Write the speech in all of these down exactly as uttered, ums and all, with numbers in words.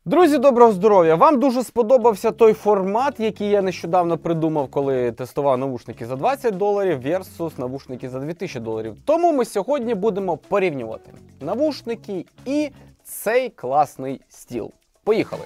Друзі, доброго здоров'я! Вам дуже сподобався той формат, який я нещодавно придумав, коли тестував навушники за двадцять доларів versus навушники за дві тисячі доларів. Тому ми сьогодні будемо порівнювати навушники і цей класний стіл. Поїхали!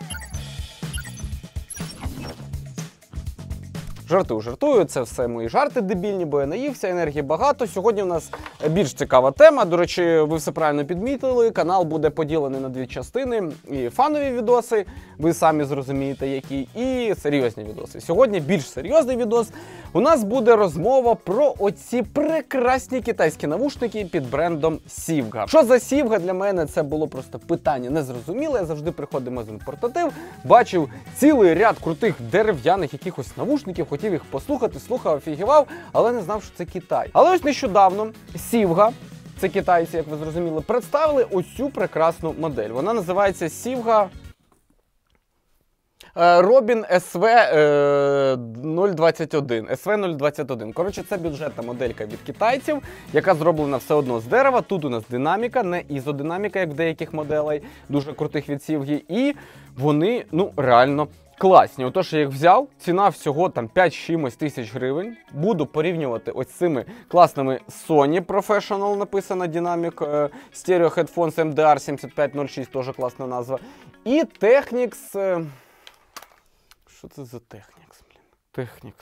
Жартую, жартую, це все мої жарти дебільні, бо я наївся, енергії багато. Сьогодні у нас більш цікава тема. До речі, ви все правильно підмітили, канал буде поділений на дві частини. І фанові відоси, ви самі зрозумієте які, і серйозні відоси. Сьогодні більш серйозний відос. У нас буде розмова про оці прекрасні китайські навушники під брендом Сівга. Що за Сівга? Для мене це було просто питання незрозуміле. Я завжди приходив в магазин портатив, бачив цілий ряд крутих дерев'яних якихось навушників, хотів їх послухати, слухав, офігівав, але не знав, що це Китай. Але ось нещодавно Сівга, це китайці, як ви зрозуміли, представили ось цю прекрасну модель. Вона називається Сівга Робін ес ве нуль двадцять один. ес ве нуль двадцять один. Коротше, це бюджетна моделька від китайців, яка зроблена все одно з дерева. Тут у нас динаміка, не ізодинаміка, як в деяких моделей, дуже крутих від Сівги. І вони, ну, реально класні. Отож, я їх взяв, ціна всього там п'ять чимось тисяч гривень. Буду порівнювати ось цими класними Sony Professional, написано Dynamic Stereo Headphones ем ді ар сімдесят п'ять нуль шість, теж класна назва. І Technics... Що це за Technics, блін? Technics.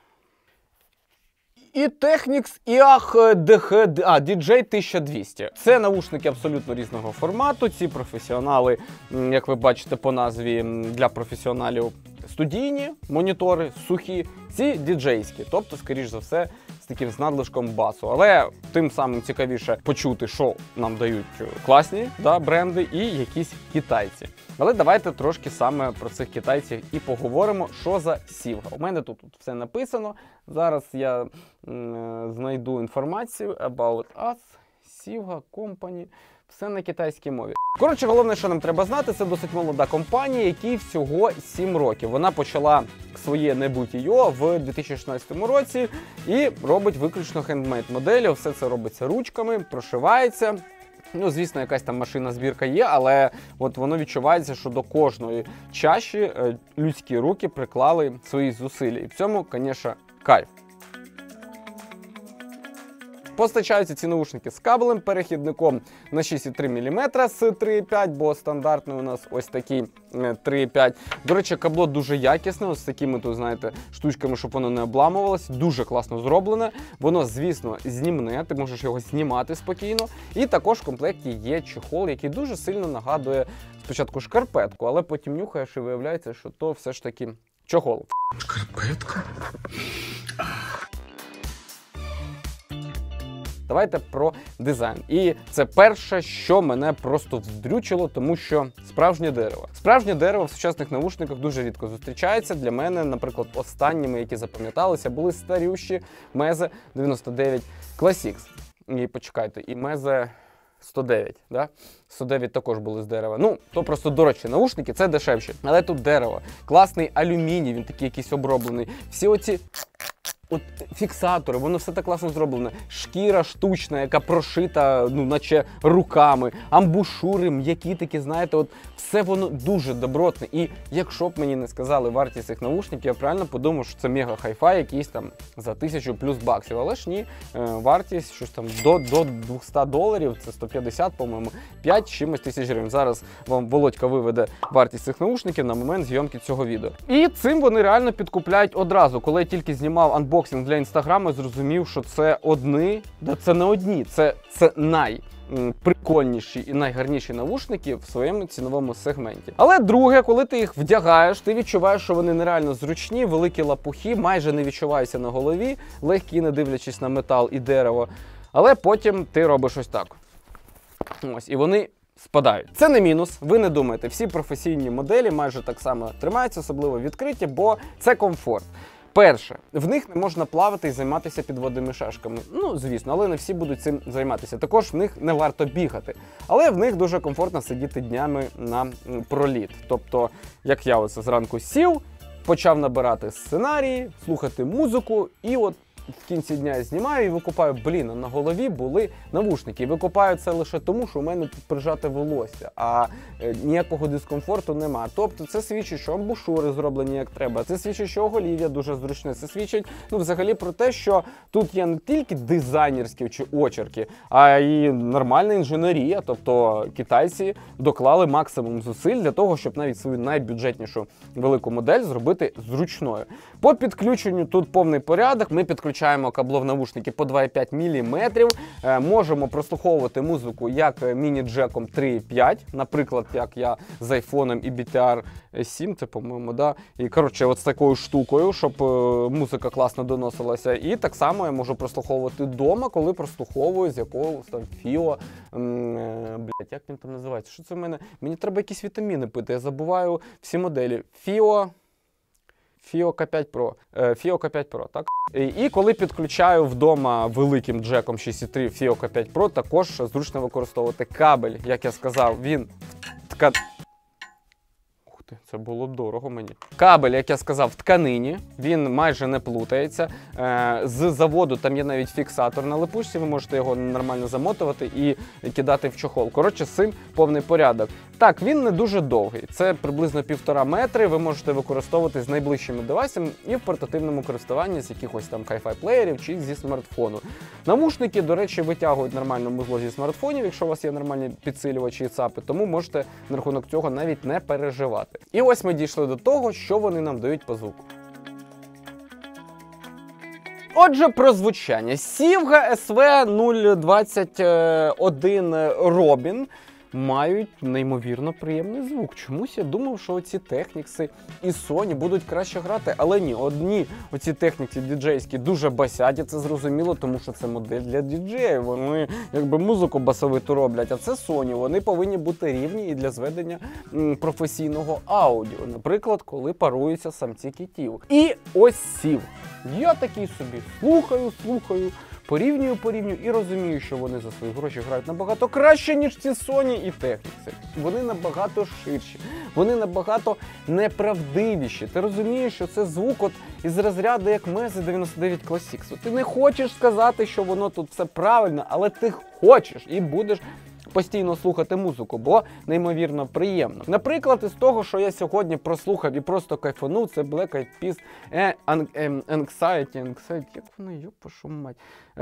І Technics і ей ей ді джей, а, ді джей тисяча двісті. Це навушники абсолютно різного формату. Ці професіонали, як ви бачите по назві, для професіоналів студійні монітори, сухі, ці діджейські, тобто, скоріш за все, з таким з надлишком басу. Але тим самим цікавіше почути, що нам дають класні, да, бренди і якісь китайці. Але давайте трошки саме про цих китайців і поговоримо, що за Сівга. У мене тут, тут все написано. Зараз я м, знайду інформацію about us, Сівга Company. Все на китайській мові. Коротше, головне, що нам треба знати, це досить молода компанія, якій всього сім років. Вона почала своє небутіє в дві тисячі шістнадцятому році і робить виключно хендмейд моделі. Все це робиться ручками, прошивається. Ну, звісно, якась там машинна збірка є, але от воно відчувається, що до кожної чаші людські руки приклали свої зусилля. І в цьому, звісно, кайф. Постачаються ці наушники з кабелем, перехідником на шість і три міліметра з три і п'ять, бо стандартний у нас ось такий три і п'ять. До речі, кабло дуже якісне, ось з такими тут, знаєте, штучками, щоб воно не обламувалось. Дуже класно зроблене. Воно, звісно, знімне, ти можеш його знімати спокійно. І також в комплекті є чехол, який дуже сильно нагадує спочатку шкарпетку, але потім нюхаєш і виявляється, що то все ж таки чохол. Шкарпетка? Давайте про дизайн. І це перше, що мене просто вздрючило, тому що справжнє дерево. Справжнє дерево в сучасних навушниках дуже рідко зустрічається. Для мене, наприклад, останніми, які запам'яталися, були старющі Meze дев'яносто дев'ять Classics. І почекайте, і Meze сто дев'ять, да? сто дев'ять також були з дерева. Ну, то просто дорожчі наушники, це дешевші. Але тут дерево. Класний алюміній, він такий якийсь оброблений. Всі оці... От фіксатори, воно все так класно зроблене. Шкіра штучна, яка прошита, ну, наче руками. Амбушури, м'які такі, знаєте, от все воно дуже добротне. І якщо б мені не сказали вартість цих навушників, я правильно подумав, що це мега хай-фай, якийсь там за тисячу плюс баксів. Але ж ні, вартість щось там до, до двохсот доларів, це сто п'ятдесят, по-моєму, п'ять чимось тисяч гривень. Зараз вам Володька виведе вартість цих навушників на момент зйомки цього відео. І цим вони реально підкупляють одразу. Коли я тільки знімав анбоксинг для інстаграму, зрозумів, що це одні, да це не одні, це, це найприкольніші і найгарніші навушники в своєму ціновому сегменті. Але друге, коли ти їх вдягаєш, ти відчуваєш, що вони нереально зручні, великі лапухи, майже не відчуваються на голові, легкі, не дивлячись на метал і дерево. Але потім ти робиш ось так. Ось, і вони спадають. Це не мінус, ви не думаєте, всі професійні моделі майже так само тримаються, особливо відкриті, бо це комфорт. Перше, в них не можна плавати і займатися підводними шашками. Ну, звісно, але не всі будуть цим займатися. Також в них не варто бігати. Але в них дуже комфортно сидіти днями на проліт. Тобто, як я оце зранку сів, почав набирати сценарії, слухати музику і от в кінці дня я знімаю і викупаю, блін, а на голові були навушники. І викупаю це лише тому, що у мене тут прижате волосся, а е, ніякого дискомфорту нема. Тобто це свідчить, що амбушури зроблені як треба, це свідчить, що оголів'я дуже зручне, це свідчить, ну, взагалі про те, що тут є не тільки дизайнерські чи очерки, а й нормальна інженерія, тобто китайці доклали максимум зусиль для того, щоб навіть свою найбюджетнішу велику модель зробити зручною. По підключенню тут повний порядок, ми підключаємо кабло в навушники по два і п'ять міліметрів, е, можемо прослуховувати музику як міні-джеком три і п'ять, наприклад, як я з айфоном і бі ті ар сім, це, по-моєму, да, і, коротше, от з такою штукою, щоб е, музика класно доносилася, і так само я можу прослуховувати вдома, коли прослуховую з якогось там Фіо, м, е, блядь, як він там називається, що це в мене, мені треба якісь вітаміни пити, я забуваю всі моделі, Фіо, Фіо К п'ять Pro, Фіо К п'ять Pro, так? І, і коли підключаю вдома великим джеком шість і три Фіо К п'ять Pro, також зручно використовувати кабель, як я сказав, він така... Ух ти, це було дорого мені. Кабель, як я сказав, в тканині, він майже не плутається. З заводу там є навіть фіксатор на липучці, ви можете його нормально замотувати і кидати в чохол. Коротше, з цим повний порядок. Так, він не дуже довгий, це приблизно півтора метри, ви можете використовувати з найближчими девайсами і в портативному користуванні з якихось там хай-фай плеєрів чи зі смартфону. Навушники, до речі, витягують нормально музло зі смартфонів, якщо у вас є нормальні підсилювачі і цапи, тому можете на рахунок цього навіть не переживати. І ось ми дійшли до того, що вони нам дають по звуку. Отже, про звучання. Сівга ес ве нуль двадцять один Robin мають неймовірно приємний звук. Чомусь я думав, що оці технікси і Sony будуть краще грати, але ні, одні оці техніки діджейські дуже басяті, це зрозуміло, тому що це модель для діджеїв, вони якби музику басовиту роблять, а це Sony, вони повинні бути рівні і для зведення м, професійного аудіо, наприклад, коли паруються самці кітів. І ось сів. Я такий собі слухаю, слухаю, порівнюю, порівнюю і розумію, що вони за свої гроші грають набагато краще, ніж ці Sony і техніці. Вони набагато ширші, вони набагато неправдивіші. Ти розумієш, що це звук от із розряду як Meze дев'яносто дев'ять Classics. Ти не хочеш сказати, що воно тут все правильно, але ти хочеш і будеш постійно слухати музику, бо неймовірно приємно. Наприклад, із того, що я сьогодні прослухав і просто кайфанув, це Black Eyed Peas Anxiety, Anxiety, як воно, йопашу мать.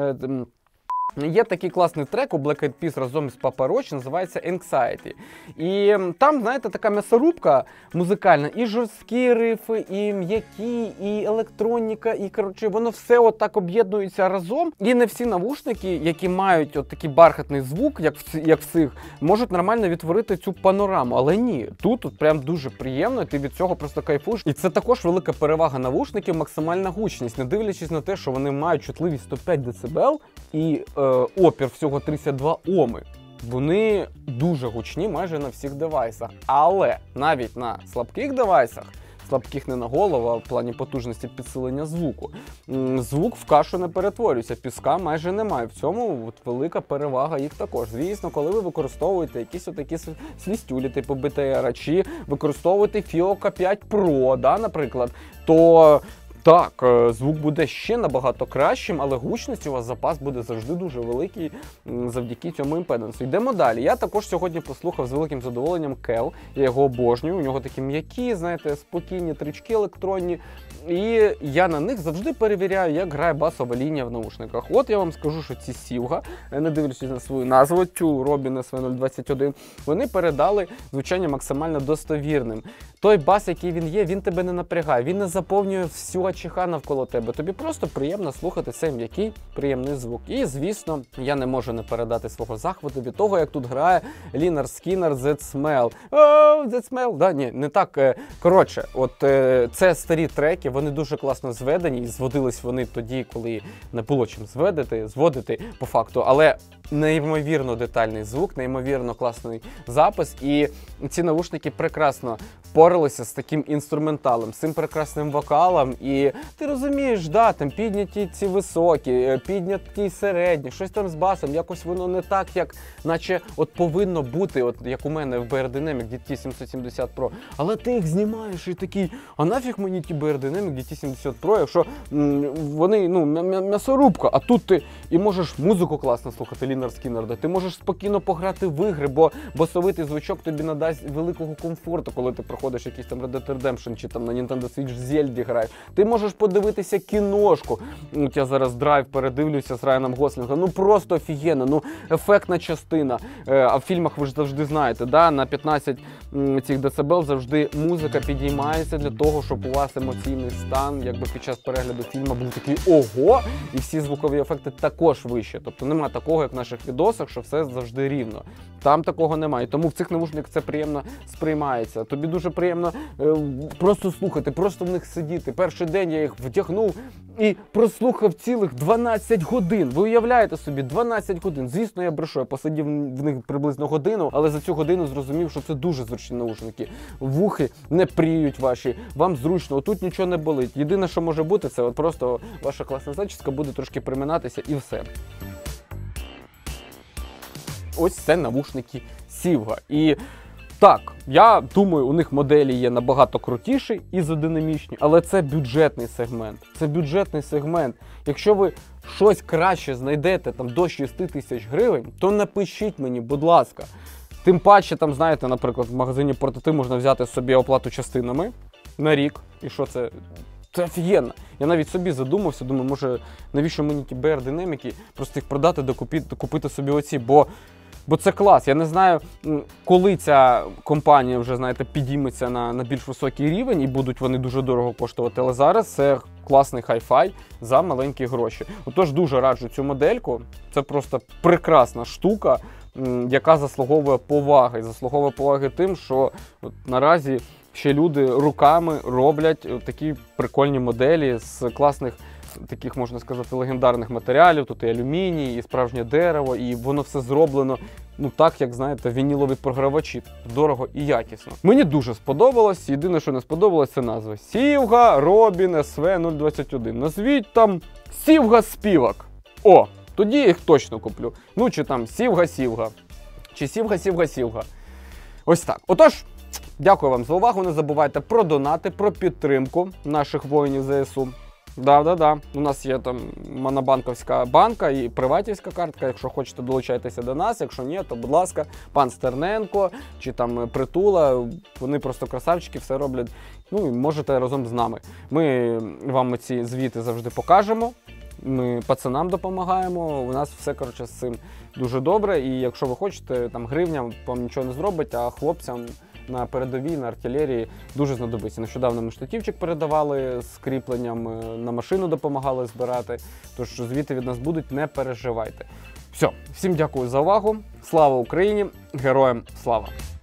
Є такий класний трек у Black Eyed Peas разом з Papa Roach, називається Anxiety. І там, знаєте, така м'ясорубка музикальна, і жорсткі рифи, і м'які, і електроніка, і, коротше, воно все отак об'єднується разом. І не всі навушники, які мають от такий бархатний звук, як в, як в цих, можуть нормально відтворити цю панораму. Але ні, тут от прям дуже приємно, і ти від цього просто кайфуєш. І це також велика перевага навушників, максимальна гучність, не дивлячись на те, що вони мають чутливість сто п'ять децибел і е, опір всього тридцять два оми. Вони дуже гучні майже на всіх девайсах. Але навіть на слабких девайсах, слабких не на голову, а в плані потужності підсилення звуку, звук в кашу не перетворюється, піска майже немає. В цьому от велика перевага їх також. Звісно, коли ви використовуєте якісь отакі свістюлі типу бі ті ар, чи використовуєте Фіо К п'ять Pro, да, наприклад, то так, звук буде ще набагато кращим, але гучність у вас запас буде завжди дуже великий завдяки цьому імпедансу. Йдемо далі. Я також сьогодні послухав з великим задоволенням Kel, я його обожнюю, у нього такі м'які, знаєте, спокійні трички електронні, і я на них завжди перевіряю, як грає басова лінія в наушниках. От я вам скажу, що ці Сівга, не дивлячись на свою назву, цю Robin ес ве нуль двадцять один, вони передали звучання максимально достовірним. Той бас, який він є, він тебе не напрягає, він не заповнює всю ачіха навколо тебе. Тобі просто приємно слухати цей м'який, приємний звук. І, звісно, я не можу не передати свого захвату від того, як тут грає Lynyrd Skynyrd That Smell. Oh, That Smell. Да, ні, не так. Коротше, от це старі треки, вони дуже класно зведені, і зводились вони тоді, коли не було чим зведити, зводити по факту, але неймовірно детальний звук, неймовірно класний запис, і ці навушники прекрасно впоралися з таким інструменталом, з цим прекрасним вокалом. І ти розумієш, да, там підняті ці високі, підняті середні, щось там з басом, якось воно не так, як наче от повинно бути, от як у мене в Beyerdynamic ді ті сімсот сімдесят Pro. Але ти їх знімаєш і такий, а нафіг мені ті Beyerdynamic ді ті сімдесят Pro, якщо м, вони, ну, м'ясорубка, а тут ти і можеш музику класно слухати, Лінар Скіннерда, ти можеш спокійно пограти в ігри, бо басовитий звучок тобі надасть великого комфорту, коли ти проходиш якийсь там Red Dead Redemption чи там на Nintendo Switch Зельді граєш. Ти можеш подивитися кіношку. От я зараз Драйв передивлюся з Райаном Гослінгом. Ну просто офігенно, ну ефектна частина. А в фільмах ви ж завжди знаєте, да, на п'ятнадцять цих децибел завжди музика підіймається для того, щоб у вас емоційний стан, якби під час перегляду фільму був такий ого, і всі звукові ефекти також вище. Тобто немає такого, як в наших відосах, що все завжди рівно. Там такого немає. Тому в цих навушниках це приємно сприймається. Тобі дуже приємно е, просто слухати, просто в них сидіти. Перший день я їх вдягнув і прослухав цілих дванадцять годин. Ви уявляєте собі, дванадцять годин. Звісно, я брешу, я посидів в них приблизно годину, але за цю годину зрозумів, що це дуже зручні наушники. Вухи не пріють ваші, вам зручно, отут нічого не болить. Єдине, що може бути, це от просто ваша класна зачіска буде трошки приминатися і все. Ось це навушники Сівга. І так, я думаю, у них моделі є набагато крутіші, ізодинамічні, але це бюджетний сегмент. Це бюджетний сегмент. Якщо ви щось краще знайдете там до шести тисяч гривень, то напишіть мені, будь ласка. Тим паче, там, знаєте, наприклад, в магазині Портатив можна взяти собі оплату частинами на рік. І що це? Це офігенно. Я навіть собі задумався, думаю, може, навіщо мені ті Beyerdynamic, просто їх продати, докупити, докупити собі оці, бо Бо це клас. Я не знаю, коли ця компанія вже, знаєте, підійметься на, на більш високий рівень і будуть вони дуже дорого коштувати, але зараз це класний хай-фай за маленькі гроші. Отож, дуже раджу цю модельку. Це просто прекрасна штука, яка заслуговує поваги. Заслуговує поваги тим, що от наразі ще люди руками роблять такі прикольні моделі з класних, таких, можна сказати, легендарних матеріалів. Тут і алюміній, і справжнє дерево, і воно все зроблено, ну так, як, знаєте, вінілові програвачі. Дорого і якісно. Мені дуже сподобалось. Єдине, що не сподобалось, це назва. Сівга Робін ес ве нуль двадцять один. Назвіть там Сівга Співак. О, тоді я їх точно куплю. Ну, чи там Сівга-Сівга. Чи Сівга-Сівга-Сівга. Ось так. Отож, дякую вам за увагу. Не забувайте про донати, про підтримку наших воїнів зе ес у. Да-да-да, у нас є там монобанковська банка і приватівська картка. Якщо хочете, долучайтеся до нас. Якщо ні, то, будь ласка, пан Стерненко чи там Притула, вони просто красавчики, все роблять. Ну і можете разом з нами. Ми вам ці звіти завжди покажемо. Ми пацанам допомагаємо, у нас все, коротше, з цим дуже добре. І якщо ви хочете, там гривня вам нічого не зробить, а хлопцям на передовій, на артилерії дуже знадобиться. Нещодавно ми штативчик передавали з кріпленням, на машину допомагали збирати. Тож звіти від нас будуть, не переживайте. Все, всім дякую за увагу. Слава Україні! Героям слава!